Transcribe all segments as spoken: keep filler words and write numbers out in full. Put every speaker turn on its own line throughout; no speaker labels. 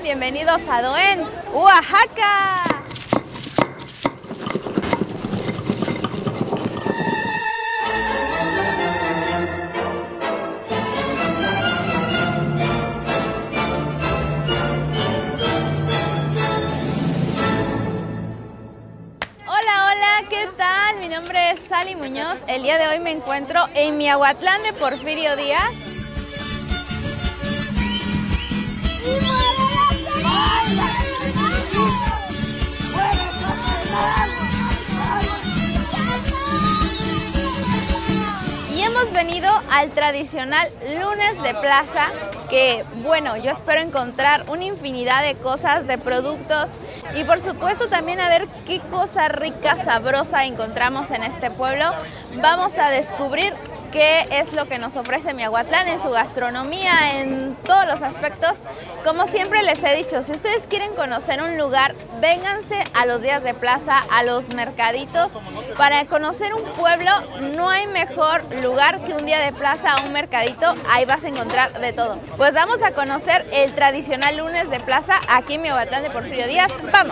Bienvenidos a Doén, Oaxaca. Hola, hola, ¿qué tal? Mi nombre es Sally Muñoz. El día de hoy me encuentro en Miahuatlán de Porfirio Díaz. Y hemos venido al tradicional lunes de plaza, que bueno, yo espero encontrar una infinidad de cosas, de productos y por supuesto también a ver qué cosa rica, sabrosa encontramos en este pueblo. Vamos a descubrir qué es lo que nos ofrece Miahuatlán en su gastronomía, en todos los aspectos. Como siempre les he dicho, si ustedes quieren conocer un lugar, vénganse a los días de plaza, a los mercaditos. Para conocer un pueblo no hay mejor lugar que un día de plaza o un mercadito, ahí vas a encontrar de todo. Pues vamos a conocer el tradicional lunes de plaza aquí en Miahuatlán de Porfirio Díaz. ¡Vamos!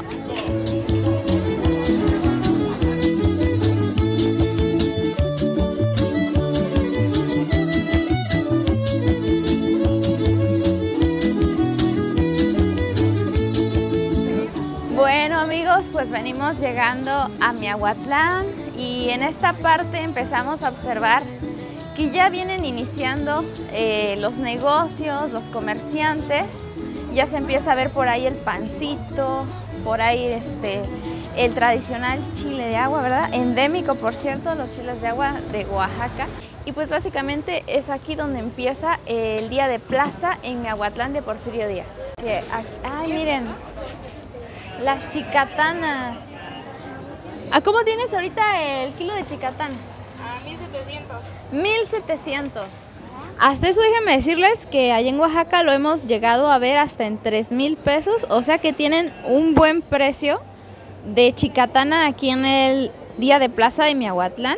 Bueno amigos, pues venimos llegando a Miahuatlán y en esta parte empezamos a observar que ya vienen iniciando eh, los negocios, los comerciantes. Ya se empieza a ver por ahí el pancito, por ahí este, el tradicional chile de agua, ¿verdad? Endémico, por cierto, los chiles de agua de Oaxaca. Y pues básicamente es aquí donde empieza el día de plaza en Miahuatlán de Porfirio Díaz. Ay, miren. Las chicatanas. ¿A cómo tienes ahorita el kilo de chicatán?
A mil setecientos.
mil setecientos. Hasta eso déjenme decirles que allá en Oaxaca lo hemos llegado a ver hasta en tres mil pesos. O sea que tienen un buen precio de chicatana aquí en el día de plaza de Miahuatlán.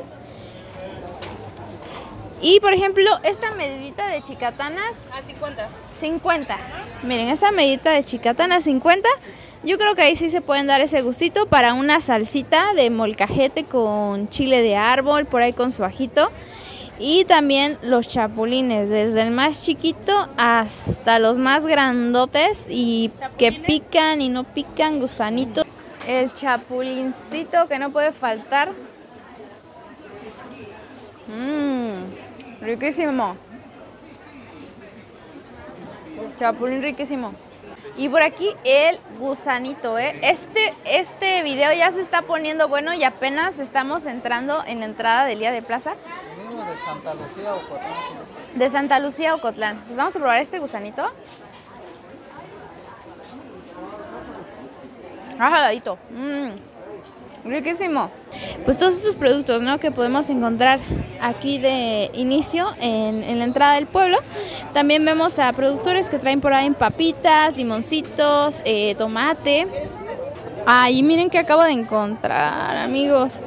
Y por ejemplo, esta medidita de chicatana
A cincuenta.
cincuenta. Miren, esa medidita de chicatana cincuenta. Yo creo que ahí sí se pueden dar ese gustito para una salsita de molcajete con chile de árbol, por ahí con su ajito. Y también los chapulines, desde el más chiquito hasta los más grandotes y que pican y no pican, gusanitos. El chapulincito que no puede faltar. Mmm, riquísimo. Chapulín riquísimo. Y por aquí el gusanito, ¿eh? Este, este video ya se está poniendo bueno y apenas estamos entrando en la entrada del día de plaza.
De Santa Lucía, Ocotlán.
De Santa Lucía, Ocotlán. Pues vamos a probar este gusanito. Ah, jaladito. Mmm, riquísimo. Pues todos estos productos, ¿no?, que podemos encontrar aquí de inicio en, en la entrada del pueblo. También vemos a productores que traen por ahí papitas, limoncitos, eh, tomate. Ahí miren que acabo de encontrar, amigos.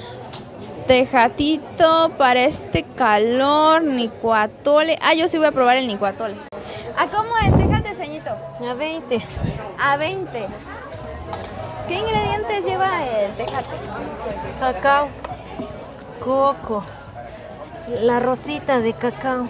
Tejatito para este calor, nicuatole. Ah, yo sí voy a probar el nicuatole. ¿A cómo es? Tejate, ceñito.
A veinte.
A veinte. ¿Qué ingredientes lleva el tejate?
Cacao, coco, la rosita de cacao.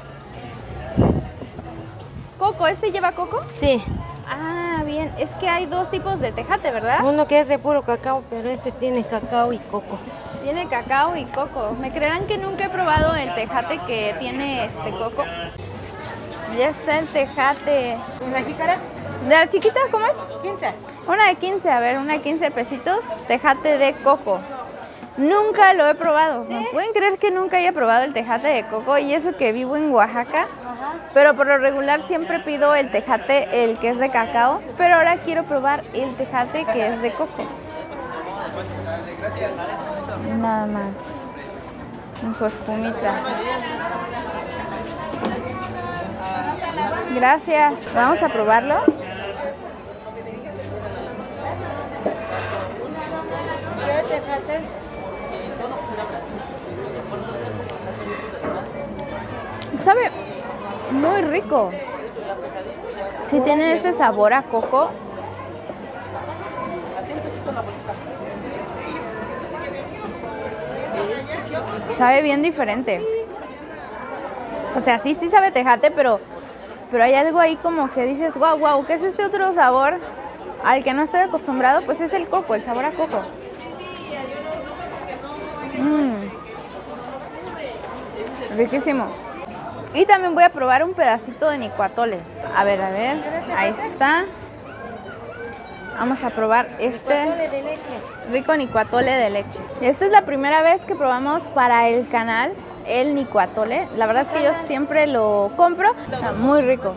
Coco, ¿este lleva coco?
Sí,
Ah, bien. Es que hay dos tipos de tejate, ¿verdad?
uno que es de puro cacao, pero este tiene cacao y coco.
Tiene cacao y coco. ¿Me creerán que nunca he probado el tejate que tiene este coco? Ya está el tejate.
¿La jícara?
¿De la chiquita cómo es?
quince.
Una de quince, a ver, una de quince pesitos. Tejate de coco. Nunca lo he probado. ¿Me pueden creer que nunca haya probado el tejate de coco? Y eso que vivo en Oaxaca.
Ajá.
Pero por lo regular siempre pido el tejate, el que es de cacao. Pero ahora quiero probar el tejate que es de coco. Nada más. Con su espumita. Gracias. Vamos a probarlo. Sabe muy rico. Sí tiene ese sabor a coco. Sabe bien diferente. O sea, sí, sí sabe tejate, pero, pero hay algo ahí como que dices, wow, wow, ¿qué es este otro sabor al que no estoy acostumbrado? Pues es el coco, el sabor a coco. Mmm. Riquísimo. Y también voy a probar un pedacito de nicuatole. A ver, a ver, ahí está. Vamos a probar este rico nicuatole de leche. Esta es la primera vez que probamos para el canal el nicuatole. La verdad es que yo siempre lo compro. Está muy rico.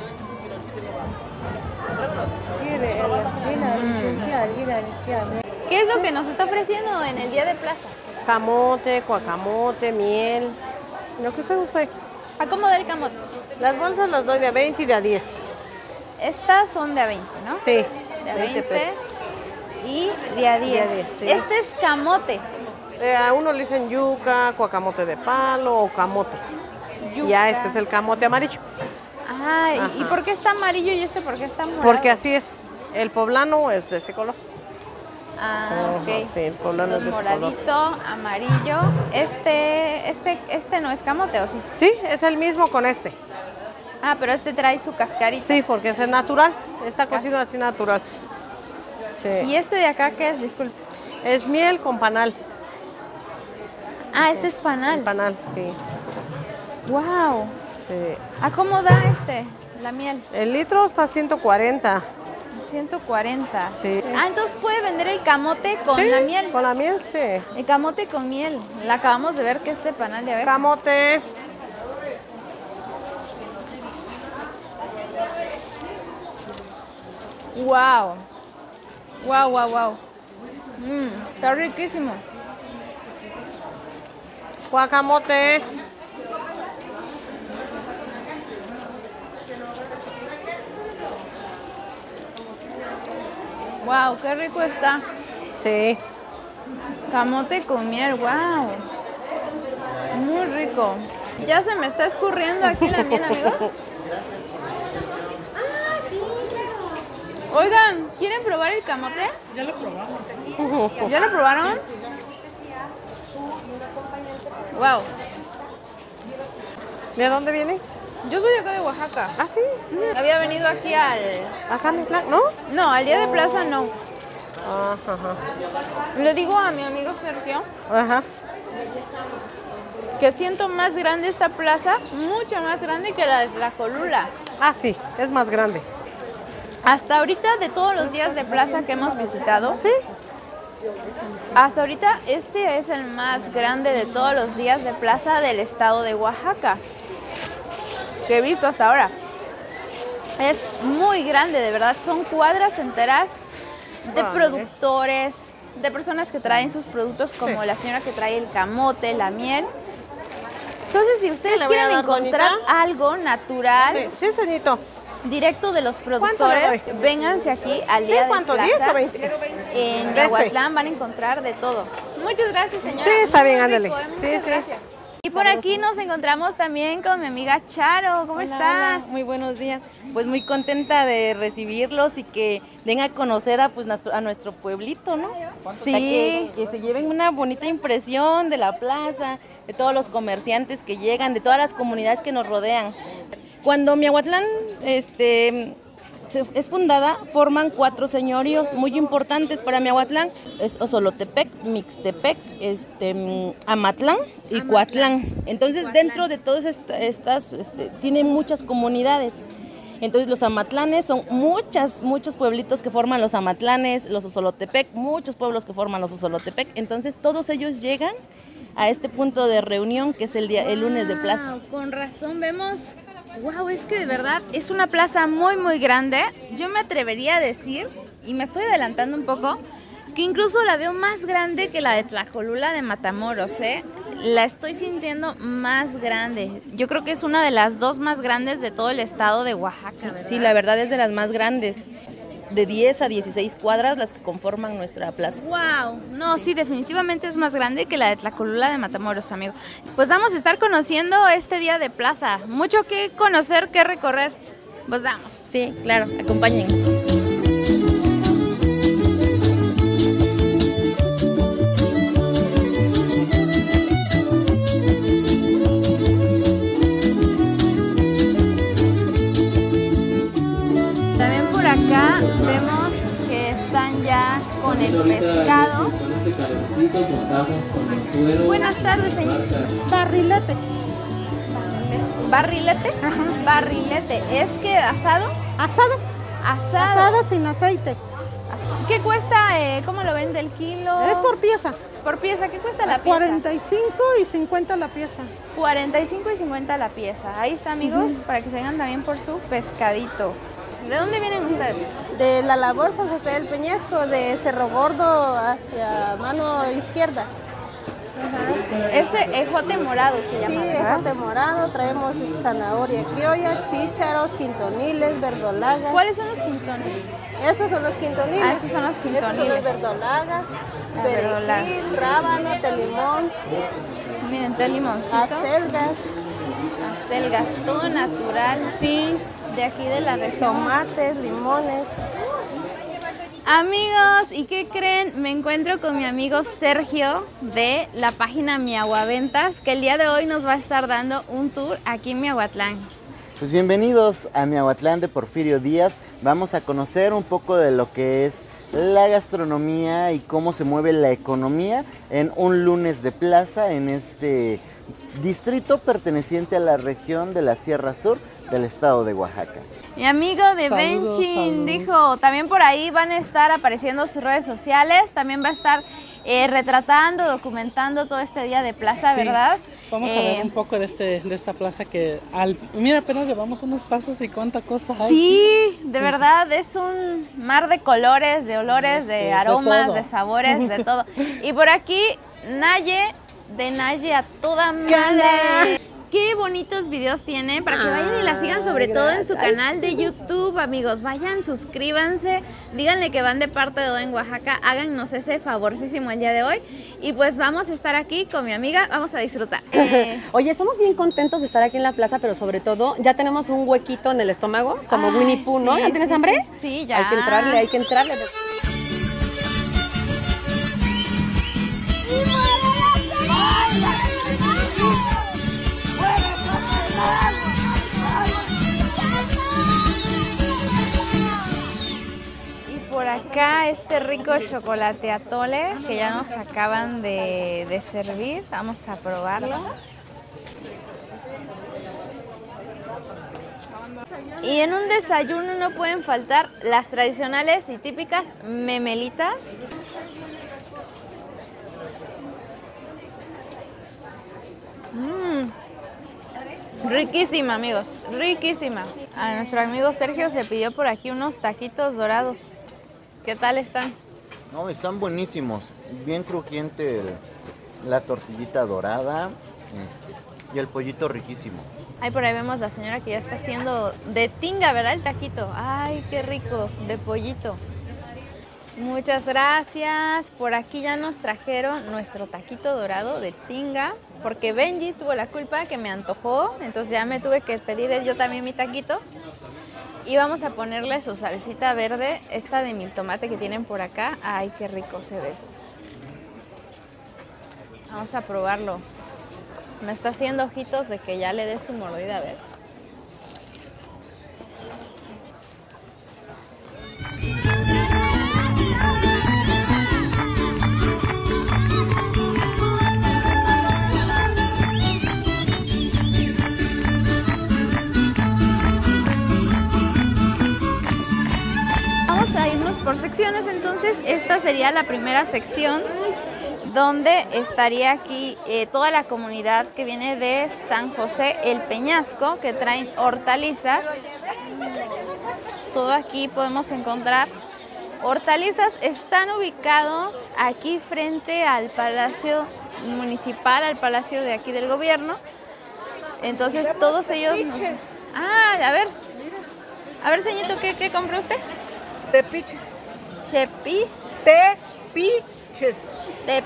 Mm. ¿Qué es lo que nos está ofreciendo en el día de plaza?
Camote, guacamote, miel, lo que usted guste.
¿A cómo da el camote?
Las bolsas las doy de a veinte y de a diez.
Estas son de a veinte, ¿no?
Sí,
de a
veinte
veinte
pesos.
Y de a diez.
De a diez, sí.
Este es camote.
Eh, a uno le dicen yuca, guacamote de palo o camote.
Yuca.
Ya este es el camote amarillo.
Ah, ¿y, ¿y
Ajá.
por qué está amarillo y este por qué está morado?
Porque así es. El poblano es de ese color.
Ah, ok.
Ajá, sí, el poblano
Entonces,
es de ese color.
moradito, amarillo. Este, este, este no es camote, ¿o sí?
Sí, es el mismo con este.
Ah, pero este trae su cascarita.
Sí, porque ese es natural. Está cocido así natural. Sí.
¿Y este de acá qué es? Disculpe.
Es miel con panal.
Ah, este es panal.
Panal, sí.
Wow.
Sí.
¿A cómo da este, la miel?
El litro está a ciento cuarenta.
ciento cuarenta.
Sí.
Ah, entonces puede vender el camote con
Sí,
la miel.
Con la miel, sí.
El camote con miel. La acabamos de ver que es de panal de abeja.
Camote.
Wow. Wow, wow, wow. Mmm, está riquísimo.
Guacamote.
Wow, qué rico está.
Sí.
Camote con miel, wow. Muy rico. Ya se me está escurriendo aquí la miel, amigos. Oigan, ¿quieren probar el camote?
Ya lo probamos.
¿Ya lo probaron? Wow.
¿De dónde viene?
Yo soy de acá de Oaxaca.
Ah, sí.
Había venido aquí al...
Acá en Plan, ¿no?
No, al día de plaza no.
Ajá, ajá.
Le digo a mi amigo Sergio
Ajá.
que siento más grande esta plaza, mucho más grande que la de Tlacolula.
Ah, sí, es más grande.
Hasta ahorita, de todos los días de plaza que hemos visitado,
Sí.
hasta ahorita este es el más grande de todos los días de plaza del estado de Oaxaca que he visto hasta ahora. Es muy grande, de verdad. Son cuadras enteras de
Vale.
productores, de personas que traen sus productos, como
Sí.
la señora que trae el camote, la miel. Entonces, si ustedes
¿Le voy a
quieren
dar,
encontrar
Donita?
algo natural,
Sí, sí, señorito.
directo de los
¿Cuánto
productores,
le doy?
vénganse aquí al
¿Sí?
día de
¿Cuánto?
plaza.
¿diez o veinte?
En
De este.
Miahuatlán van a encontrar de todo. Muchas gracias, señora.
Sí, está
Muy
bien,
rico,
ándale.
¿eh? Muchas
Sí, sí.
gracias. Y por aquí nos encontramos también con mi amiga Charo. ¿Cómo
Hola,
estás?
hola, muy buenos días. Pues muy contenta de recibirlos y que den a conocer a, pues, nuestro, a nuestro pueblito, ¿no?
Sí.
Que, que se lleven una bonita impresión de la plaza, de todos los comerciantes que llegan, de todas las comunidades que nos rodean. Cuando Miahuatlán este, se- es fundada, forman cuatro señoríos muy importantes para Miahuatlán. Es Osolotepec, Mixtepec, este, mm, Amatlán y Coatlán. Entonces, dentro de todas esta- estas, este, tienen muchas comunidades. Entonces, los amatlanes son muchas, muchos pueblitos que forman los amatlanes, los Osolotepec, muchos pueblos que forman los Osolotepec. Entonces, todos ellos llegan a este punto de reunión que es el día, el lunes de plaza.
Wow, con razón vemos. Wow, es que de verdad es una plaza muy, muy grande. Yo me atrevería a decir, y me estoy adelantando un poco, que incluso la veo más grande que la de Tlacolula de Matamoros, ¿eh? La estoy sintiendo más grande. Yo creo que es una de las dos más grandes de todo el estado de Oaxaca, ¿verdad?
Sí, la verdad es de las más grandes, de diez a dieciséis cuadras las que conforman nuestra plaza.
Wow, no, sí. definitivamente es más grande que la de Tlacolula de Matamoros, amigo. Pues vamos a estar conociendo este día de plaza. Mucho que conocer, que recorrer. Pues vamos.
Sí, claro, acompañen.
También por acá vemos que están ya con el pescado. Buenas tardes, señor.
Barrilete.
¿Barrilete? Ajá. Barrilete. ¿Es que asado?
Asado.
Asado.
Asado sin aceite.
¿Qué cuesta? Eh, ¿Cómo lo vende el kilo?
Es por pieza.
Por pieza. ¿Qué cuesta la pieza?
cuarenta y cinco y cincuenta la pieza.
cuarenta y cinco y cincuenta la pieza. Ahí está, amigos, uh-huh. para que se vengan también por su pescadito. ¿De dónde vienen ustedes?
De la labor San José del Peñasco, de Cerro Gordo hacia mano izquierda.
Ajá. Ese ejote morado se llama.
Sí,
¿verdad?
ejote morado, traemos zanahoria criolla, chícharos, quintoniles, verdolagas.
¿Cuáles son los quintoniles?
Estos son los quintoniles.
Ah, estos son los quintoniles.
Estos son los verdolagas,
La
perejil,
verdolaga.
rábano, telimón.
Miren, té limoncito.
Acelgas.
Acelgas, todo natural.
Sí.
De aquí de la región.
Tomates, limones.
Amigos, ¿y qué creen? Me encuentro con mi amigo Sergio de la página Miahuaventas, que el día de hoy nos va a estar dando un tour aquí en Miahuatlán.
Pues bienvenidos a Miahuatlán de Porfirio Díaz. Vamos a conocer un poco de lo que es la gastronomía y cómo se mueve la economía en un lunes de plaza en este distrito perteneciente a la región de la Sierra Sur del estado de Oaxaca.
Mi amigo de
Saludos,
Benchin
saludos.
dijo, también por ahí van a estar apareciendo sus redes sociales, también va a estar eh, retratando, documentando todo este día de plaza,
Sí,
¿verdad?
Vamos
Eh,
a ver un poco de, este, de esta plaza que, al, mira, apenas llevamos unos pasos y cuánta cosa hay.
Sí, de verdad, es un mar de colores, de olores, de
Sí, de
aromas,
todo.
de sabores, de todo. Y por aquí, Naye, de Naye a toda madre. Qué bonitos videos tiene, para que vayan y la sigan, sobre todo en su canal de YouTube, amigos. Vayan, suscríbanse, díganle que van de parte de Oden Oaxaca, háganos ese favorcísimo el día de hoy. Y pues vamos a estar aquí con mi amiga, vamos a disfrutar. Eh,
Oye, estamos bien contentos de estar aquí en la plaza, pero sobre todo ya tenemos un huequito en el estómago, como
ay,
Winnie Pooh, ¿no?
sí,
¿Ya tienes
sí,
hambre?
Sí, sí, ya.
Hay que entrarle, hay que entrarle.
Y por acá este rico chocolate atole que ya nos acaban de, de servir. Vamos a probarlo. Y en un desayuno no pueden faltar las tradicionales y típicas memelitas. Mmm, riquísima, amigos, riquísima. A nuestro amigo Sergio se pidió por aquí unos taquitos dorados. ¿Qué tal están?
No, están buenísimos, bien crujiente el- la tortillita dorada este, y el pollito riquísimo.
Ahí por ahí vemos la señora que ya está haciendo de tinga, ¿verdad? El taquito. Ay, qué rico, de pollito. Muchas gracias. Por aquí ya nos trajeron nuestro taquito dorado de tinga, porque Benji tuvo la culpa que me antojó, entonces ya me tuve que pedir yo también mi taquito. Y vamos a ponerle su salsita verde, esta de mil tomate que tienen por acá. Ay, qué rico se ve. Vamos a probarlo. Me está haciendo ojitos de que ya le dé su mordida, a ver. Vamos a irnos por secciones, entonces esta sería la primera sección, donde estaría aquí eh, toda la comunidad que viene de San José el Peñasco, que traen hortalizas. Todo aquí podemos encontrar hortalizas. Están ubicados aquí frente al Palacio Municipal, al Palacio de aquí del Gobierno. Entonces todos ellos... nos- Ah, a ver. A ver, señorito, ¿qué, qué compró usted?
Tepiches.
Chepi,
Tepiches.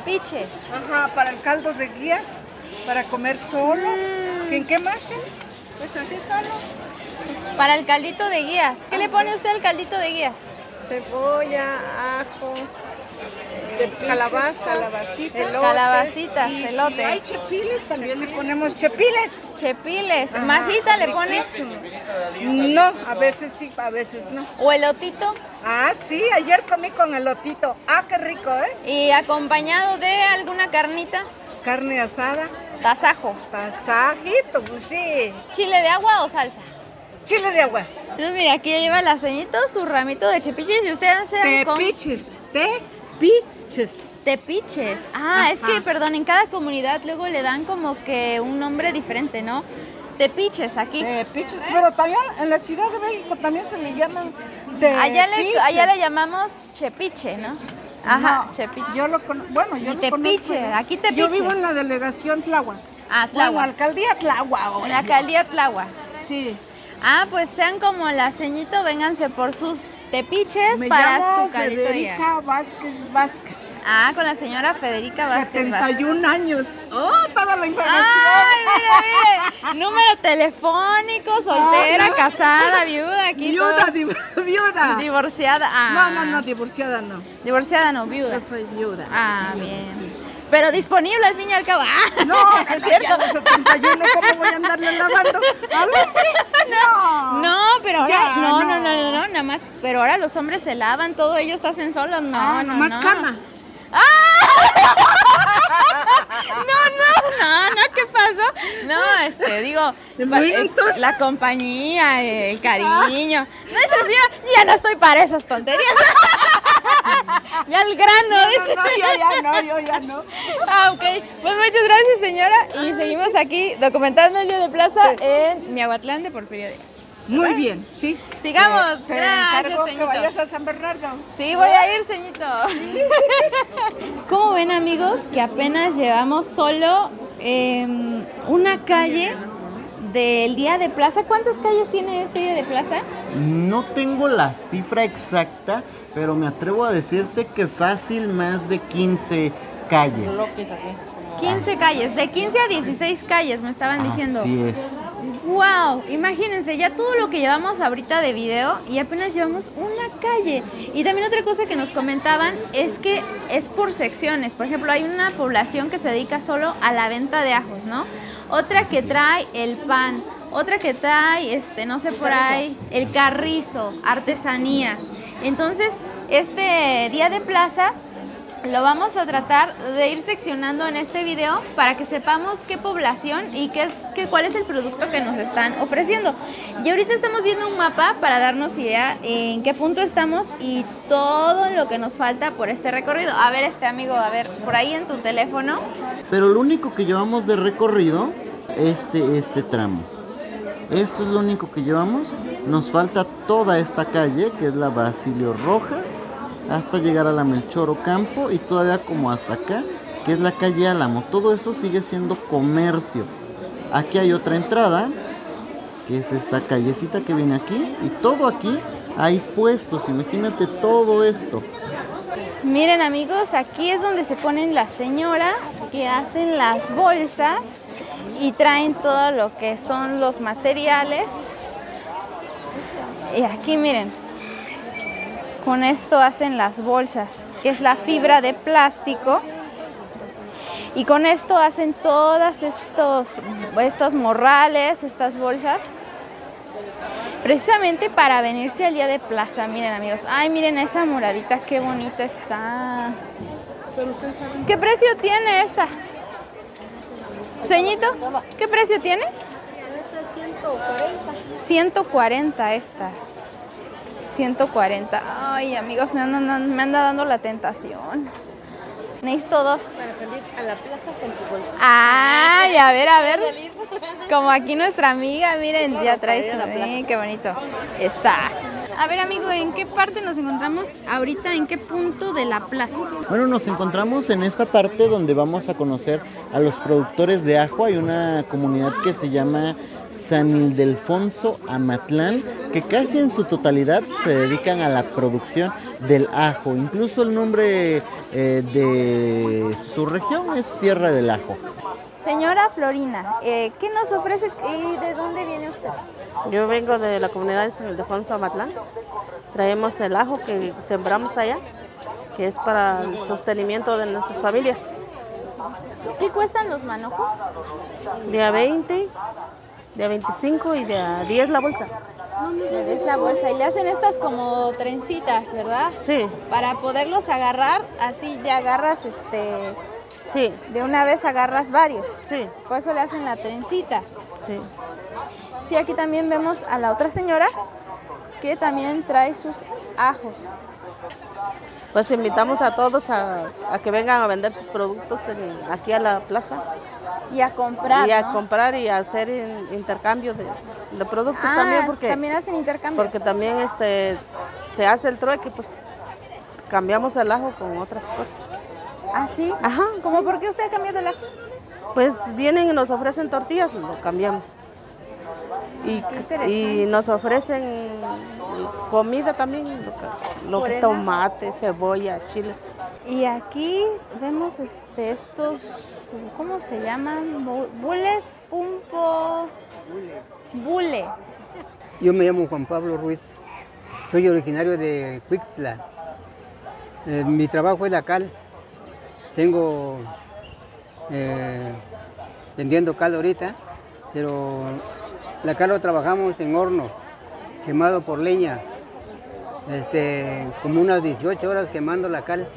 tepiches.
Ajá, para el caldo de guías, para comer solo.
Mm.
¿En qué más, Chen? Pues así solo.
Para el caldito de guías. ¿Qué le pone usted al caldito de guías?
Cebolla, ajo, de calabaza, calabacitas, elotes,
Calabacitas,
y
elotes.
Si hay chepiles, también le ponemos chepiles.
Chepiles.
Ajá,
¿Masita le pones?
No, a veces sí, a veces no.
¿O elotito?
Ah, sí, ayer comí con elotito. Ah, qué rico, ¿eh?
¿Y acompañado de alguna carnita?
Carne asada.
Tasajo.
Tasajito, pues sí.
¿Chile de agua o salsa?
Chile de agua.
Entonces, mira, aquí ya lleva la ceñito, su ramito de chepiches y usted hace...
Tepiches, tepiches.
Tepiches. Ah,
Ajá.
es que, perdón, en cada comunidad luego le dan como que un nombre diferente, ¿no? Tepiches aquí.
Tepiches, pero también en la Ciudad de México también se le llaman tepiches.
Allá le, allá le llamamos chepiche, ¿no? Ajá,
No,
chepiche.
Yo lo conozco, bueno, yo
Y
lo
tepiche,
conozco.
aquí tepiche.
Yo vivo en la delegación Tláhuac.
Ah,
Bueno,
Tláhuac.
alcaldía Tláhuac.
En la alcaldía Tláhuac.
Sí.
Ah, pues sean como la ceñito, vénganse por sus tepiches
Me
para
llamo
su caldito de guías.
Federica Vázquez Vázquez.
Ah, con la señora Federica Vázquez
setenta y un
Vázquez.
años. Oh, toda la información.
Ay, mire, mire. Número telefónico, soltera,
Ah, no.
casada, viuda, aquí
Viuda,
todo.
div- viuda.
Divorciada. Ah.
No, no, no, divorciada no.
Divorciada no, viuda.
Yo soy viuda.
Ah, bien. Pero disponible al fin y al cabo. Ah,
No,
es cierto.
ya a los setenta y uno, ¿cómo voy a andarle lavando? A ver, no.
No, pero ahora,
Ya,
no, no,
no.
no, no, no, nada más, pero ahora los hombres se lavan, todo ellos hacen solos, no,
Ah,
no,
nomás
no.
cama.
¡Ah! No, no, no, no, ¿qué pasó? No, este, digo,
Bueno,
pa- eh,
entonces.
la compañía, eh, el cariño. No es así, ya no estoy para esas tonterías. Ya el grano,
No,
dice.
no, yo ya no, yo ya no.
Ah, ok. Pues muchas gracias, señora. Y seguimos aquí documentando el día de plaza en Miahuatlán de Porfirio Díaz.
Muy bien, sí.
Sigamos.
Te
Gracias,
encargo que
señorito.
vayas a San Bernardo.
Sí, voy a ir, ceñito. ¿Cómo ven, amigos? Que apenas llevamos solo eh, una calle del día de plaza. ¿Cuántas calles tiene este día de plaza?
No tengo la cifra exacta, pero me atrevo a decirte que fácil más de quince calles.
Bloques así.
quince calles, de quince a dieciséis calles me estaban diciendo.
Así es.
Wow, imagínense ya todo lo que llevamos ahorita de video y apenas llevamos una calle. Y también otra cosa que nos comentaban es que es por secciones. Por ejemplo, hay una población que se dedica solo a la venta de ajos, ¿no? Otra que trae el pan, otra que trae, este, no sé por ahí, el carrizo, artesanías. Entonces, este día de plaza lo vamos a tratar de ir seccionando en este video para que sepamos qué población y qué, qué, cuál es el producto que nos están ofreciendo. Y ahorita estamos viendo un mapa para darnos idea en qué punto estamos y todo lo que nos falta por este recorrido. A ver, este amigo, a ver, por ahí en tu teléfono.
Pero lo único que llevamos de recorrido, este, este tramo. Esto es lo único que llevamos. Nos falta toda esta calle, que es la Basilio Rojas, hasta llegar a la Melchor Ocampo y todavía como hasta acá, que es la calle Álamo. Todo eso sigue siendo comercio. Aquí hay otra entrada, que es esta callecita que viene aquí, y todo aquí hay puestos. Imagínate todo esto.
Miren, amigos, aquí es donde se ponen las señoras que hacen las bolsas y traen todo lo que son los materiales. Y aquí miren, con esto hacen las bolsas, que es la fibra de plástico. Y con esto hacen todas estos, estos morrales, estas bolsas, precisamente para venirse al día de plaza. Miren, amigos, ay, miren esa moradita, qué bonita está. ¿Qué precio tiene esta? Ceñito, ¿qué precio tiene? ciento cuarenta esta. ciento cuarenta. Ay, amigos, me anda, me anda dando la tentación. Necesito dos.
Para salir a la plaza con tu bolsa.
Ay, a ver, a ver. Como aquí nuestra amiga, miren,
Claro,
ya
para
trae.
ir a la plaza.
Sí, qué bonito. Está. A ver, amigo, ¿en qué parte nos encontramos ahorita? ¿En qué punto de la plaza?
Bueno, nos encontramos en esta parte donde vamos a conocer a los productores de ajo. Hay una comunidad que se llama San Ildefonso Amatlán, que casi en su totalidad se dedican a la producción del ajo. Incluso el nombre eh, de su región es Tierra del Ajo.
Señora Florina, eh, ¿qué nos ofrece y de dónde viene usted?
Yo vengo de la comunidad de San Ildefonso, Amatlán. Traemos el ajo que sembramos allá, que es para el sostenimiento de nuestras familias.
¿Qué cuestan los manojos?
De a veinte, de a veinticinco y de a diez la bolsa.
Le des la bolsa y le hacen estas como trencitas, ¿verdad?
Sí.
Para poderlos agarrar, así ya agarras este...
Sí.
De una vez agarras varios.
Sí.
Por eso le hacen la trencita.
Sí.
Sí, aquí también vemos a la otra señora que también trae sus ajos.
Pues invitamos a todos a, a que vengan a vender sus productos en, aquí a la plaza.
Y a comprar,
Y a
¿no?
comprar y a hacer in, intercambio de, de productos
Ah,
también. Porque,
también hacen intercambio.
Porque también este, se hace el trueque, pues cambiamos el ajo con otras cosas.
¿Ah, sí?
Ajá.
¿Cómo por qué usted ha cambiado el ajo?
Pues vienen y nos ofrecen tortillas, lo cambiamos. Y, y nos ofrecen comida también, lo que, lo que tomate, cebolla, chiles.
Y aquí vemos este, estos, ¿cómo se llaman? Bu- Bules, pumpo, bule.
Yo me llamo Juan Pablo Ruiz, soy originario de Cuixtla. Eh, mi trabajo es la cal. Tengo eh, vendiendo cal ahorita, pero la cal lo trabajamos en horno, quemado por leña, este, como unas dieciocho horas quemando la cal.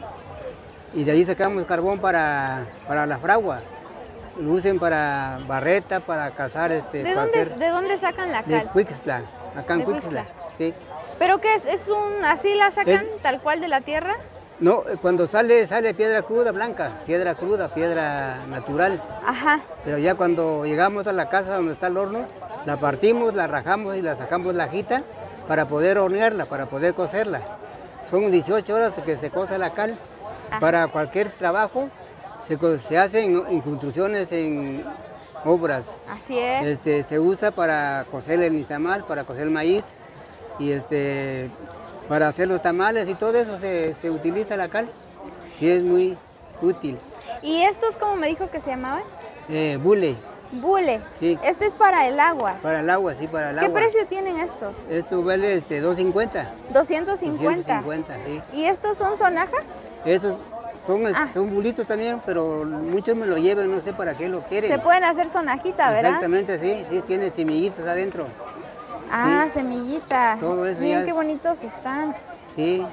Y de ahí sacamos carbón para, para la fragua. Lo usen para barreta, para cazar este,
¿De dónde, ¿De dónde sacan la
de
cal?
Cuixtla, acá en
De
Cuixtla, sí.
¿Pero qué es? ¿Es un, así la sacan
Es-
tal cual de la tierra?
No, cuando sale, sale piedra cruda blanca, piedra cruda, piedra natural.
Ajá.
Pero ya cuando llegamos a la casa donde está el horno, la partimos, la rajamos y la sacamos la ajita para poder hornearla, para poder cocerla. Son dieciocho horas que se cose la cal. Para cualquier trabajo se, co- se hacen en construcciones, en obras.
Así es.
Este, se usa para cocer el nixtamal, para cocer el maíz y este, para hacer los tamales y todo eso se, se utiliza la cal. Sí, es muy útil.
¿Y estos cómo me dijo que se llamaban?
Eh, bule,
Bule.
Sí.
Este es para el agua.
para el agua, sí, para el
¿Qué
agua.
precio tienen estos?
Esto vale este, dos cincuenta.
doscientos cincuenta.
cincuenta, sí.
¿Y estos son sonajas?
Esos son,
Ah.
son bulitos también, pero muchos me lo llevan, no sé para qué lo quieren.
Se pueden hacer sonajita, ¿verdad?
Exactamente, sí, sí, tiene semillitas adentro.
Ah,
Sí.
semillita.
Todo eso
Miren
ya
qué
es-
bonitos están.
Sí.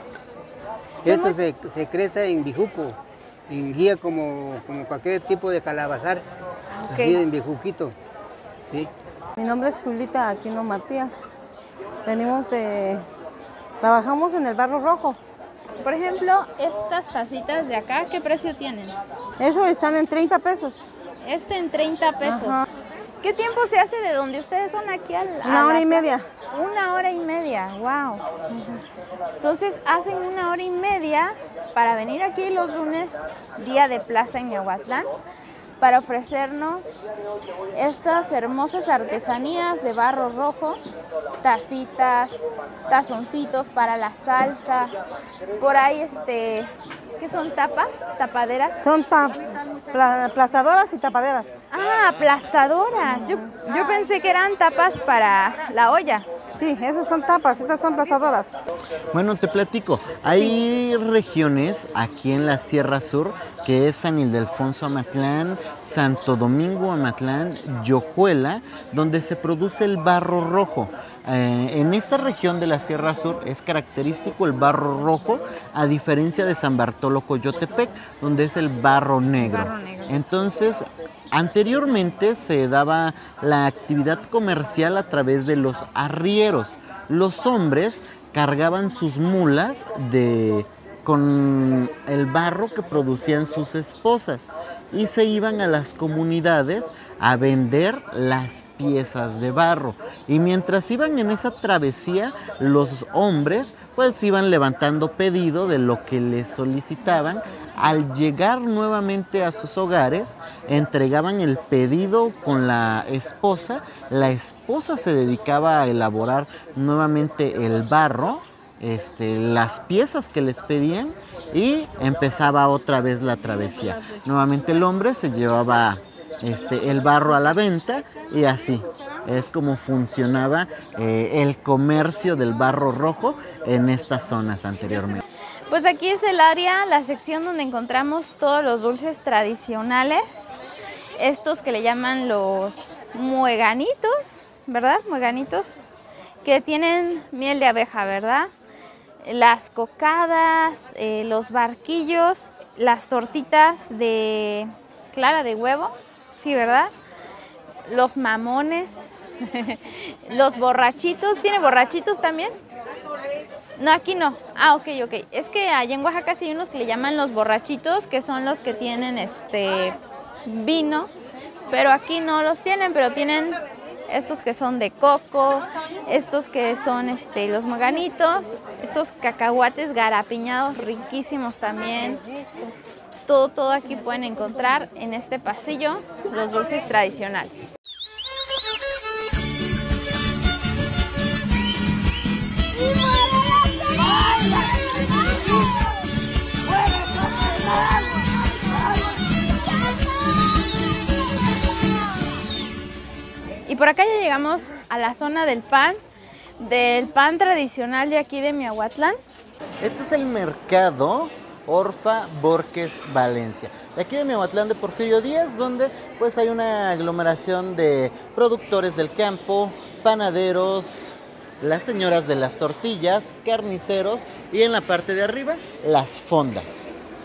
Esto se, se crece en bijuco, en guía como, como cualquier tipo de calabazar,
Ok.
así en bijuquito. Sí.
Mi nombre es Julita Aquino Matías. Venimos de... Trabajamos en el Barro Rojo.
Por ejemplo, estas tacitas de acá, ¿qué precio tienen?
Eso están en treinta pesos.
Este en treinta pesos.
Ajá.
¿Qué tiempo se hace de donde ustedes son aquí al a
Una hora
la
y
plaza?
media.
Una hora y media, wow. Entonces hacen una hora y media para venir aquí los lunes, día de plaza en Miahuatlán, para ofrecernos estas hermosas artesanías de barro rojo, tacitas, tazoncitos para la salsa, por ahí este, ¿qué son tapas? ¿Tapaderas?
Son ta- pla- aplastadoras y tapaderas.
Ah, aplastadoras. Yo, yo pensé que eran tapas para la olla.
Sí, esas son tapas, estas son aplastadoras.
Bueno, te platico. Hay regiones aquí en la Sierra Sur, que es San Ildefonso Amatlán, Santo Domingo Amatlán, Yojuela, donde se produce el barro rojo. Eh, en esta región de la Sierra Sur es característico el barro rojo, a diferencia de San Bartolo Coyotepec, donde es el barro negro.
Barro negro.
Entonces, anteriormente se daba la actividad comercial a través de los arrieros. Los hombres cargaban sus mulas de, con el barro que producían sus esposas y se iban a las comunidades a vender las piezas de barro. Y mientras iban en esa travesía, los hombres pues iban levantando pedido de lo que les solicitaban. Al llegar nuevamente a sus hogares, entregaban el pedido con la esposa. La esposa se dedicaba a elaborar nuevamente el barro, este, las piezas que les pedían, y empezaba otra vez la travesía. Nuevamente el hombre se llevaba este, el barro a la venta y así es como funcionaba eh, el comercio del barro rojo en estas zonas anteriormente.
Pues aquí es el área, la sección donde encontramos todos los dulces tradicionales, estos que le llaman los mueganitos, ¿verdad? Mueganitos, que tienen miel de abeja, ¿verdad? Las cocadas, eh, los barquillos, las tortitas de clara de huevo, sí, ¿verdad? Los mamones, los borrachitos, ¿tiene borrachitos también? No, aquí no. Ah, ok, ok. Es que allá en Oaxaca sí hay unos que le llaman los borrachitos, que son los que tienen este vino, pero aquí no los tienen, pero tienen estos que son de coco, estos que son este los mueganitos, estos cacahuates garapiñados riquísimos también. Todo, todo aquí pueden encontrar en este pasillo los dulces tradicionales. Y por acá ya llegamos a la zona del pan, del pan tradicional de aquí de Miahuatlán.
Este es el mercado Orfa Borges Valencia, de aquí de Miahuatlán de Porfirio Díaz, donde pues hay una aglomeración de productores del campo, panaderos, las señoras de las tortillas, carniceros y en la parte de arriba las fondas.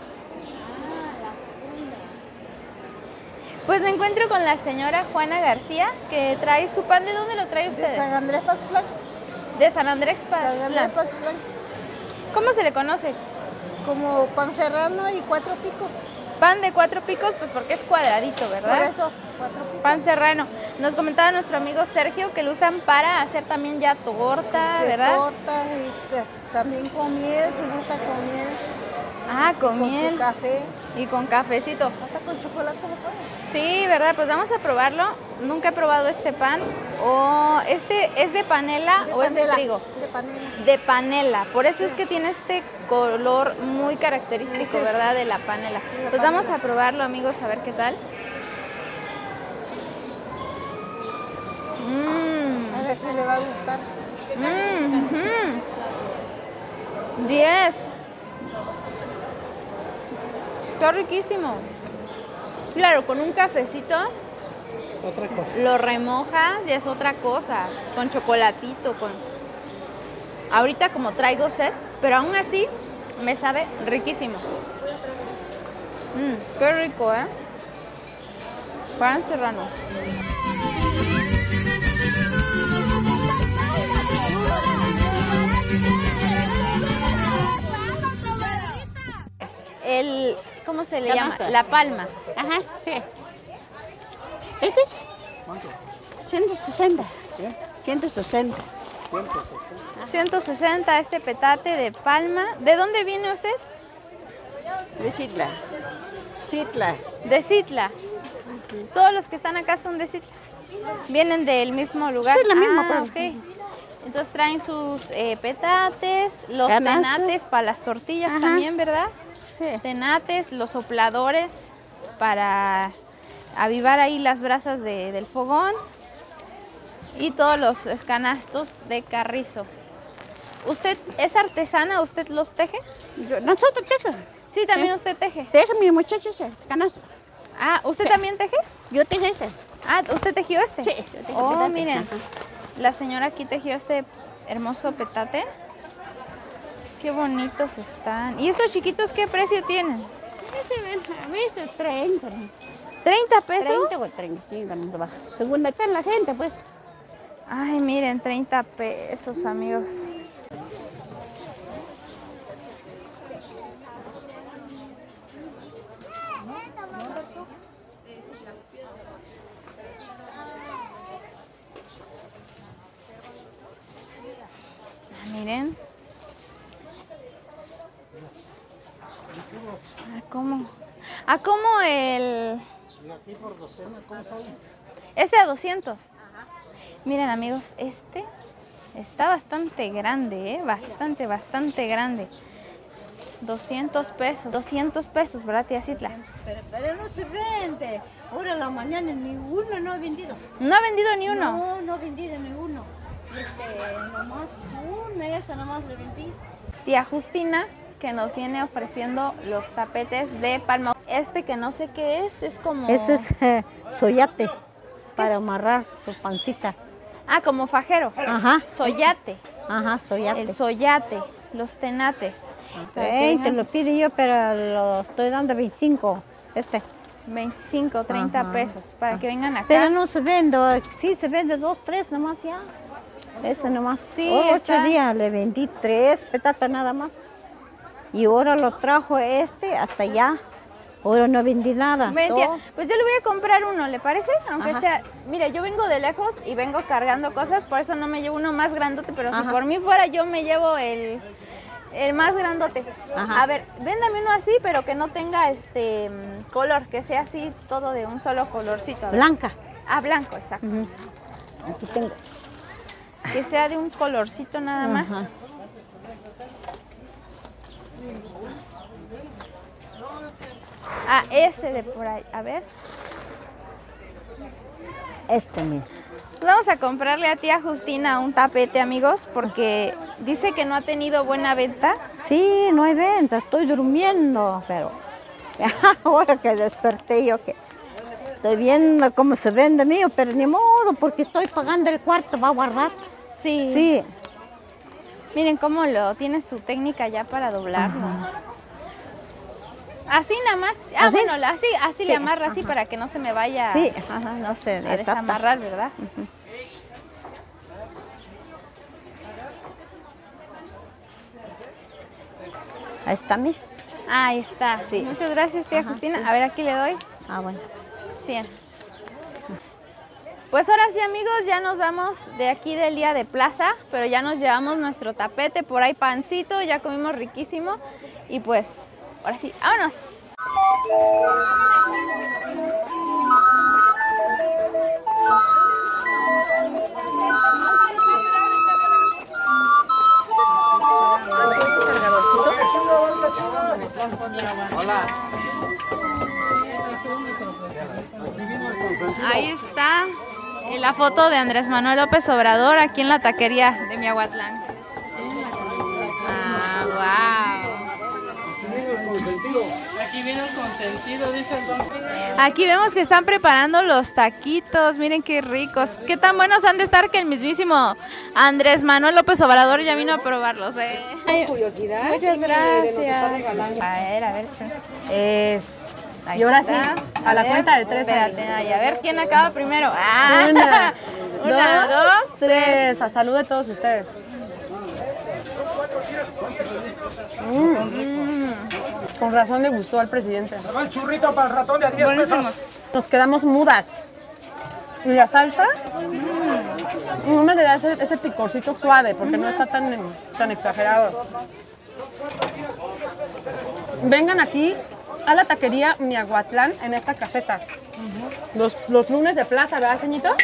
Pues me encuentro con la señora Juana García, que trae su pan. ¿De dónde lo trae usted?
De San Andrés Paxtlán.
De San Andrés Paxtlán.
San Andrés Paxtlán.
¿Cómo se le conoce?
Como pan serrano y cuatro picos.
Pan de cuatro picos, pues porque es cuadradito, ¿verdad?
Por eso, cuatro picos.
Pan serrano. Nos comentaba nuestro amigo Sergio que lo usan para hacer también ya torta,
de
¿verdad?
Tortas y pues, también con miel, si gusta con miel.
Ah, con
y
miel.
Con su café.
Y con cafecito.
Hasta con chocolate se puede.
Sí, ¿verdad? Pues vamos a probarlo. Nunca he probado este pan. O este es de panela
de
o
panela,
es de trigo.
De panela.
De panela. Por eso es que tiene este color muy característico, sí, ¿verdad? De la panela.
Sí, de
pues
panela.
vamos a probarlo, amigos, a ver qué tal.
Mm. A ver si le va a gustar.
diez. Está riquísimo. Claro, con un cafecito.
Otra cosa.
Lo remojas y es otra cosa. Con chocolatito, con... Ahorita como traigo sed, pero aún así me sabe riquísimo. Mmm, qué rico, ¿eh? Pan serrano. El, ¿cómo se le llama? La palma.
Ajá, sí. ¿Este es?
¿Cuánto?
ciento sesenta. ciento sesenta.
ciento sesenta este petate de palma. ¿De dónde viene usted?
De Citla. Citla.
De Citla. Todos los que están acá son de Citla. Vienen del mismo lugar.
Sí, la misma.
Ah, ok. Entonces traen sus eh, petates, los
Canastos.
tenates para las tortillas. Ajá. También, ¿verdad?
Sí.
Tenates, los sopladores para avivar ahí las brasas de, del fogón y todos los canastos de carrizo. ¿Usted es artesana? ¿Usted los teje?
Yo, nosotros tejemos.
Sí, también
¿Sí?
usted teje.
Teje mi muchacho ese canasto.
Ah, ¿usted
sí.
también teje?
Yo teje ese.
Ah, ¿usted tejió este?
Sí, yo tejo
Oh,
petate.
miren,
Ajá.
la señora aquí tejió este hermoso petate. Qué bonitos están. ¿Y estos chiquitos qué precio tienen?
A veces treinta.
¿treinta pesos?
treinta o treinta y cinco, no baja. Según está la gente, pues.
Ay, miren, treinta pesos, amigos. Ah, miren. Ah, ¿cómo? Ah, ¿cómo el...?
Y así por docena, ¿cómo sale?
Este a doscientos. Miren, amigos, este está bastante grande, ¿eh? Bastante, bastante grande. doscientos pesos. doscientos pesos, ¿verdad, tía Citla?
Pero, pero no se vende. Ahora en la mañana ni uno no ha vendido.
¿No ha vendido ni uno?
No, no ha vendido ni uno. Este, nomás una, esa nomás le vendí.
Tía Justina, que nos viene ofreciendo los tapetes de palma. Este que no sé qué es, es como...
Ese es eh, soyate, para amarrar su pancita.
Ah, como fajero.
Ajá.
Soyate.
Ajá, soyate.
El soyate, los tenates.
veinte lo pide yo, pero lo estoy dando veinticinco. Este.
veinticinco, treinta
Ajá.
pesos, para que vengan acá.
Pero no se vende, sí se vende dos, tres nomás ya. Ese nomás.
Sí,
ocho
está.
días le vendí tres petatas nada más. Y ahora lo trajo este hasta allá. Ahora no vendí nada.
Ven, tía,
todo.
pues yo le voy a comprar uno, ¿le parece? Aunque
Ajá.
sea, mire, yo vengo de lejos y vengo cargando cosas, por eso no me llevo uno más grandote, pero si
Ajá.
por mí fuera yo me llevo el, el más grandote.
Ajá.
A ver, véndame uno así, pero que no tenga este mm, color, que sea así todo de un solo colorcito. a ver.
Blanca.
Ah, blanco, exacto.
Ujú. Aquí tengo.
Que sea de un colorcito nada más.
Ajá.
Ah, ese de por ahí, a ver.
Este, mira.
Pues vamos a comprarle a tía Justina un tapete, amigos, porque dice que no ha tenido buena venta.
Sí, no hay venta, estoy durmiendo, pero ahora que desperté yo que estoy viendo cómo se vende mío, pero ni modo, porque estoy pagando el cuarto, va a guardar.
Sí.
Sí.
Miren cómo lo tiene su técnica ya para doblarlo. Así nada más. Ah,
¿Así?
bueno, la- así, así
Sí,
le amarra así
ajá.
para que no se me vaya
Sí, ajá, no sé.
a
desata.
desamarrar, ¿verdad?
Ujú. Ahí está, mi.
Ahí está.
Sí.
Muchas gracias, tía
Ajá,
Justina.
sí.
A ver, aquí le doy
Ah, bueno.
cien. Pues ahora sí, amigos, ya nos vamos de aquí del día de plaza, pero ya nos llevamos nuestro tapete, por ahí pancito, ya comimos riquísimo y pues ahora sí, vámonos.
Hola.
Ahí está eh, la foto de Andrés Manuel López Obrador aquí en la taquería de Miahuatlán. Ah, wow.
Aquí viene el consentido, dice el don.
Aquí vemos que están preparando los taquitos, miren qué ricos. Qué tan buenos han de estar que el mismísimo Andrés Manuel López Obrador ya vino a probarlos, ¿eh?
Ay, curiosidad.
Muchas
y de- de nos está
gracias.
regalando.
A ver, a ver.
Es.
Ahí
Y ahora
está.
sí, a la
ver,
cuenta de tres.
Espérate, ay, a ver quién acaba primero. Ah,
Una,
Una, dos, tres.
tres. A salud de todos ustedes. Mm. Con razón le gustó al presidente.
Se va el churrito para el ratón de a diez pesos.
Nos quedamos mudas. Y la salsa, mm, no me le da ese, ese picorcito suave porque no está tan, tan exagerado. Vengan aquí a la taquería Miahuatlán en esta caseta. Los, los lunes de plaza, ¿verdad, señito?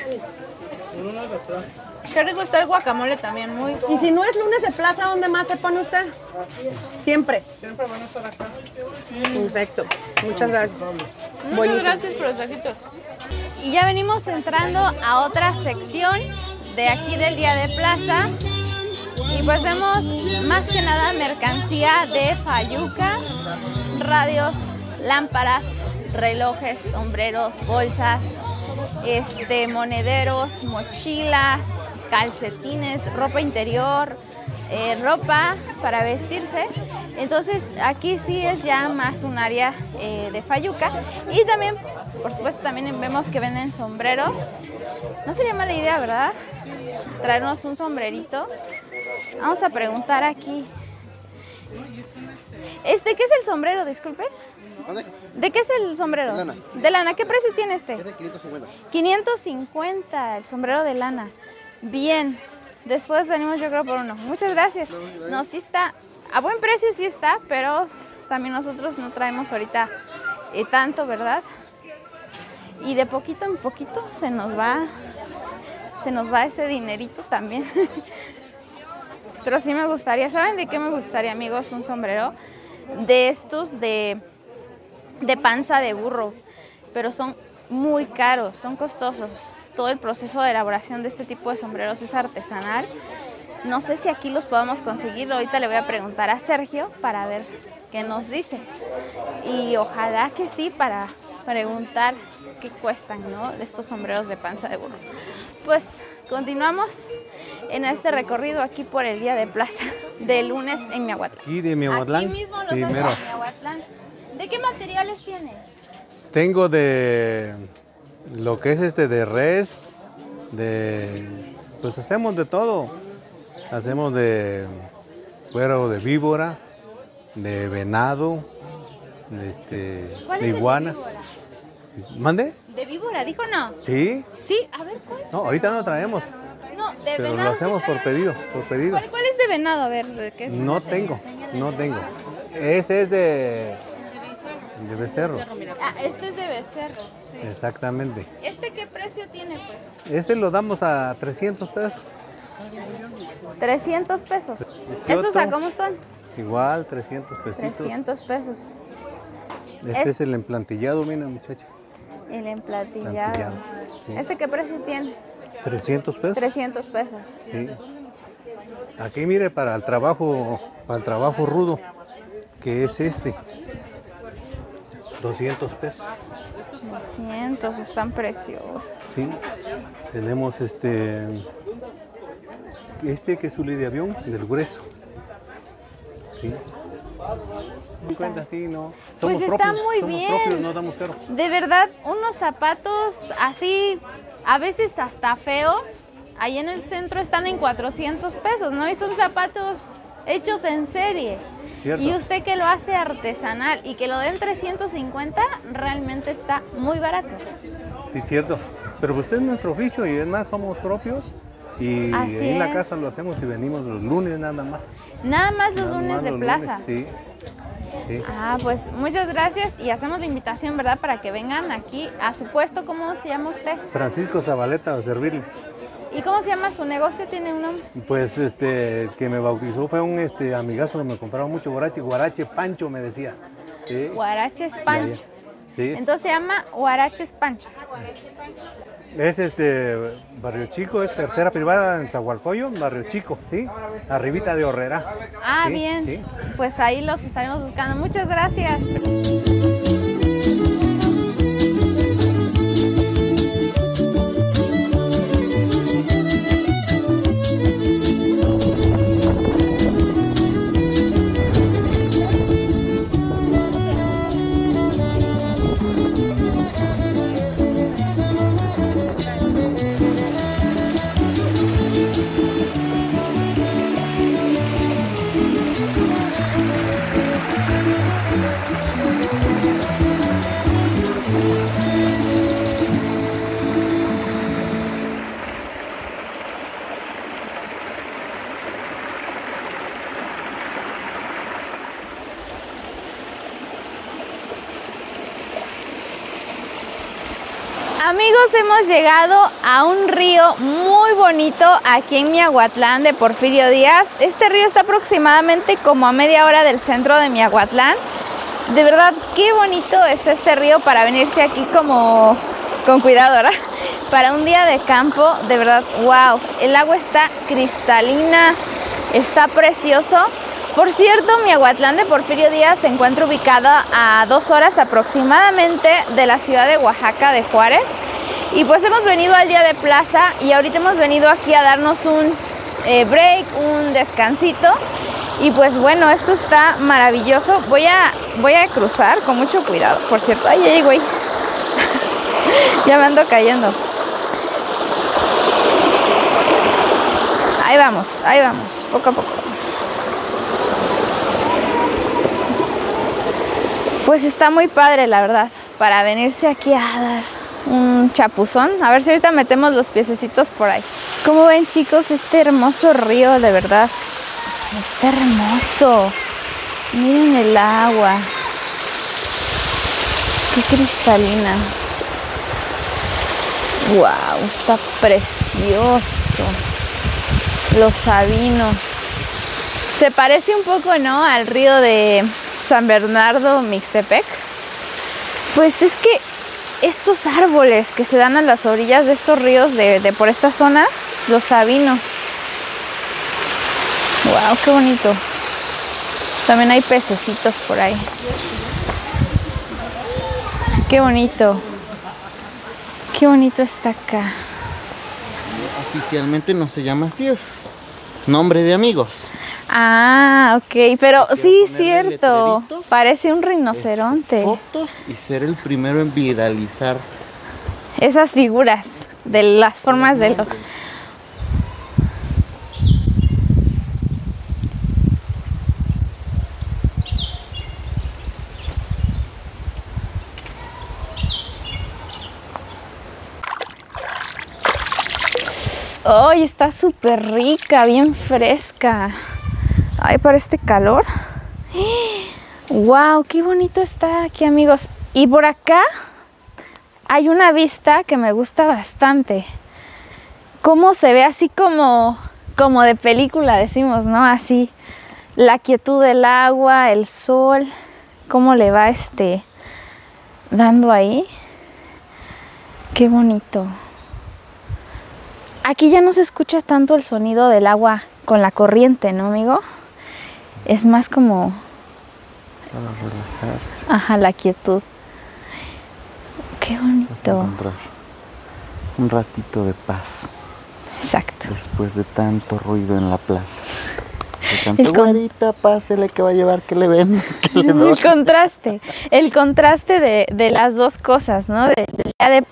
Qué rico está el guacamole también, muy.
Y si no es lunes de plaza, ¿dónde más se pone usted? Siempre.
Siempre van a estar acá.
Perfecto. Muchas gracias.
Muchas
Buenísimo.
gracias por los taquitos. Y ya venimos entrando a otra sección de aquí del día de plaza. Y pues vemos más que nada mercancía de Fayuca, radios, lámparas, relojes, sombreros, bolsas, este, monederos, mochilas, calcetines, ropa interior, eh, ropa para vestirse. Entonces aquí sí es ya más un área eh, de Fayuca. Y también, por supuesto, también vemos que venden sombreros. No sería mala idea, ¿verdad? Traernos un sombrerito. Vamos a preguntar aquí. Este, ¿qué es el sombrero? Disculpe. ¿De qué es el sombrero?
De lana.
De lana. ¿Qué precio tiene este?
Es de quinientos cincuenta.
quinientos cincuenta, el sombrero de lana. Bien. Después venimos yo creo por uno. Muchas gracias. No, sí está. A buen precio sí está, pero también nosotros no traemos ahorita eh, tanto, ¿verdad? Y de poquito en poquito se nos va, se nos va ese dinerito también. Pero sí me gustaría. ¿Saben de qué me gustaría, amigos? Un sombrero de estos de, de panza de burro, pero son muy caros, son costosos. Todo el proceso de elaboración de este tipo de sombreros es artesanal. No sé si aquí los podamos conseguir, ahorita le voy a preguntar a Sergio para ver qué nos dice. Y ojalá que sí, para preguntar qué cuestan, ¿no?, estos sombreros de panza de burro. Pues continuamos en este recorrido aquí por el día de plaza de lunes en Miahuatlán.
Aquí de Miahuatlán.
Aquí mismo los
primero.
hacen en Miahuatlán. ¿De qué materiales tienen?
Tengo de lo que es este de res, de pues hacemos de todo. Hacemos de cuero de víbora, de venado, de, este,
¿Cuál
de
es
iguana.
el de víbora?
¿Mande?
¿De víbora? ¿Dijo no?
Sí.
Sí, a ver, ¿cuál?
No, ahorita no traemos.
No, de
Pero
venado.
lo hacemos
sí
por
traen.
pedido, por pedido.
¿Cuál, ¿Cuál es de venado? A ver, ¿de qué es?
No tengo, no tengo. Ese es de, de becerro.
Ah, este es de becerro.
Exactamente.
¿Este qué precio tiene, pues?
Ese lo damos a trescientos pesos.
trescientos pesos.
Este
¿Estos a
otro,
cómo son?
Igual, trescientos pesitos.
trescientos pesos.
Este
Es-
es el emplantillado, mira muchacha.
El emplatillado.
Plantillado, sí.
¿Este qué precio tiene?
trescientos pesos.
trescientos pesos.
Sí. Aquí mire para el trabajo, para el trabajo rudo, que es este. doscientos pesos.
doscientos, están preciosos.
Sí. Tenemos este este que es hule de avión del grueso. Sí. cincuenta, sí, no.
Pues
Somos
está
propios,
muy
somos
bien.
propios, no damos caro.
De verdad, unos zapatos así, a veces hasta feos, ahí en el centro están en cuatrocientos pesos, ¿no? Y son zapatos hechos en serie.
Cierto.
Y usted que lo hace artesanal y que lo den trescientos cincuenta, realmente está muy barato.
Sí, cierto. Pero pues es nuestro oficio y es más, somos propios. Y
Así
ahí en la
es.
casa lo hacemos y venimos los lunes nada más.
Nada más los
Nada
lunes
más
de
los
plaza.
lunes, sí. Sí.
Ah, pues muchas gracias y hacemos la invitación, ¿verdad? Para que vengan aquí a su puesto. ¿Cómo se llama usted?
Francisco Zabaleta, a servirle.
¿Y cómo se llama su negocio? ¿Tiene un nombre?
Pues este, el que me bautizó fue un este, amigazo que me compraba mucho guarache, guarache Pancho me decía. Sí.
Huaraches Pancho.
Sí.
Entonces se llama Huaraches Pancho.
Es este Barrio Chico, es tercera privada en Zahualcoyo, Barrio Chico, ¿sí? Arribita de Horrera.
Ah,
Sí,
bien.
sí.
Pues ahí los estaremos buscando. Muchas gracias. Amigos, hemos llegado a un río muy bonito aquí en Miahuatlán de Porfirio Díaz. Este río está aproximadamente como a media hora del centro de Miahuatlán. De verdad, qué bonito está este río para venirse aquí como con cuidado, ¿verdad? Para un día de campo, de verdad, wow. El agua está cristalina, está precioso. Por cierto, Miahuatlán de Porfirio Díaz se encuentra ubicada a dos horas aproximadamente de la ciudad de Oaxaca de Juárez. Y pues hemos venido al día de plaza y ahorita hemos venido aquí a darnos un eh, break, un descansito. Y pues bueno, esto está maravilloso. Voy a, voy a cruzar con mucho cuidado, por cierto. Ay, ay, güey. Ya me ando cayendo. Ahí vamos, ahí vamos, poco a poco. Pues está muy padre, la verdad, para venirse aquí a dar un chapuzón. A ver si ahorita metemos los piececitos por ahí. Como ven, chicos, este hermoso río, de verdad, está hermoso. Miren el agua. Qué cristalina. Wow, está precioso. Los sabinos. Se parece un poco, ¿no?, al río de San Bernardo, Mixtepec. Pues es que estos árboles que se dan a las orillas de estos ríos de, de por esta zona, los sabinos. Wow, qué bonito. También hay pececitos por ahí. Qué bonito. Qué bonito está acá.
Oficialmente no se llama así, es nombre de amigos.
Ah, ok, pero sí, cierto. Parece un rinoceronte.
Este, fotos y ser el primero en viralizar
esas figuras de las formas de los... ¡Ay, está súper rica, bien fresca! Ay, para este calor. ¡Wow! ¡Qué bonito está aquí, amigos! Y por acá hay una vista que me gusta bastante. Cómo se ve así como, como de película, decimos, ¿no? Así, la quietud del agua, el sol, cómo le va este dando ahí. ¡Qué bonito! Aquí ya no se escucha tanto el sonido del agua con la corriente, ¿no, amigo? Es más como...
para relajarse.
Ajá, la quietud. Qué bonito.
Para encontrar un ratito de paz.
Exacto.
Después de tanto ruido en la plaza. De tanto,
El con-
güerita, pásele que va a llevar, que le venda, que le doy.
El contraste. El contraste de, de las dos cosas, ¿no? De, de, de...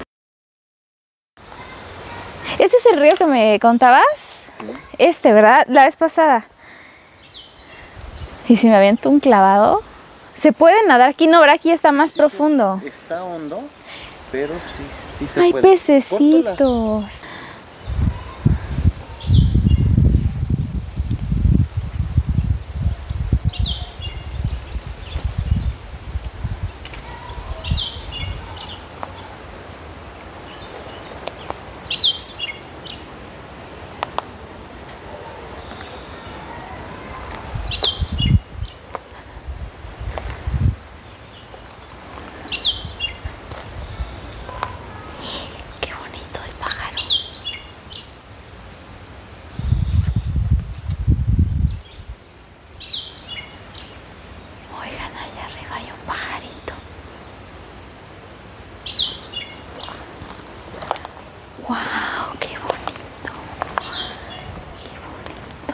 ¿Este es el río que me contabas?
Sí.
Este, ¿verdad? La vez pasada. ¿Y si me aviento un clavado? ¿Se puede nadar aquí? No, ¿verdad? Aquí está más profundo.
Está hondo, pero sí, sí se
Hay
puede.
pececitos.
Córtala.
Qué bonito el pájaro. Oigan, allá arriba hay un pajarito. Wow, qué bonito. Qué bonito.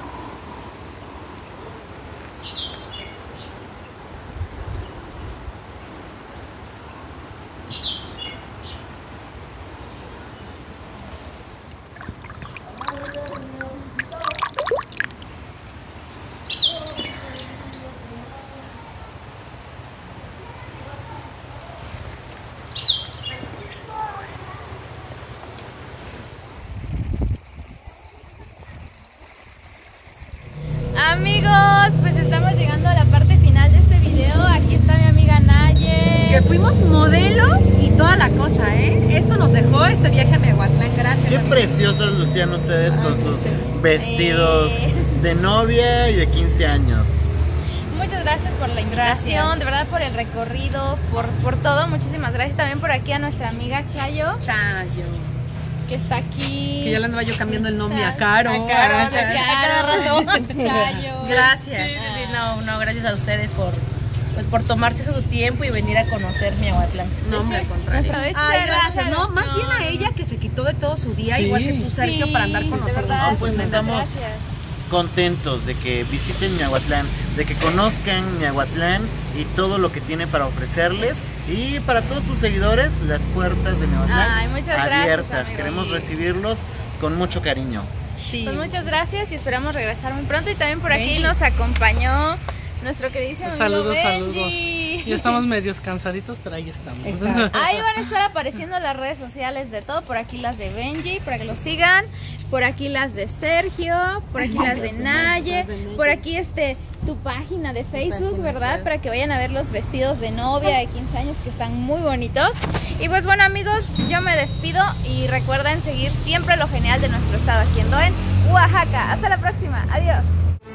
Amigos, pues estamos llegando a la parte final de este video. Aquí está mi amiga Naye.
Que fuimos modelos y toda la cosa, ¿eh? Esto nos dejó este viaje a Miahuatlán. Gracias.
Qué
amigos.
preciosas lucían ustedes con sus vestidos de novia y de quince años.
Muchas gracias por la invitación,
Gracias.
de verdad por el recorrido, por, por todo. Muchísimas gracias también por aquí a nuestra amiga Chayo,
Chayo.
que está aquí.
Que ya le andaba yo cambiando el nombre a Caro.
A Caro,
Ah,
a cada rato. Chayo.
Gracias. Sí, sí, sí, no, no, gracias a ustedes por, pues, por tomarse su tiempo y venir a conocer Miahuatlán.
No, hombre, al contrario.
Nuestra vez
Ay,
Charo,
gracias,
Charo.
¿no? Más
No,
bien a
no,
ella que se quitó de todo su día,
Sí.
igual que tú, Sergio,
Sí,
para andar con
de
nosotros.
verdad,
dos.
Pues
muchas
estamos
gracias.
contentos de que visiten Miahuatlán, de que conozcan Miahuatlán y todo lo que tiene para ofrecerles. Y para todos sus seguidores, las puertas de Miahuatlán
Ay, muchas gracias,
abiertas.
amigo.
Queremos recibirlos con mucho cariño.
Sí.
Pues muchas gracias y esperamos regresar muy pronto. Y también por aquí
Benji.
nos acompañó nuestro queridísimo amigo
Saludos,
Benji.
saludos. Ya estamos medios cansaditos, pero ahí estamos.
Exacto.
Ahí van a estar apareciendo las redes sociales de todo. Por aquí las de Benji, para que lo sigan. Por aquí las de Sergio. Por aquí las de Naye. Por aquí este tu página de Facebook, ¿verdad? Para que vayan a ver los vestidos de novia de quince años que están muy bonitos. Y pues bueno, amigos, yo me despido y recuerden seguir siempre lo genial de nuestro estado aquí en Doen, Oaxaca. Hasta la próxima. Adiós.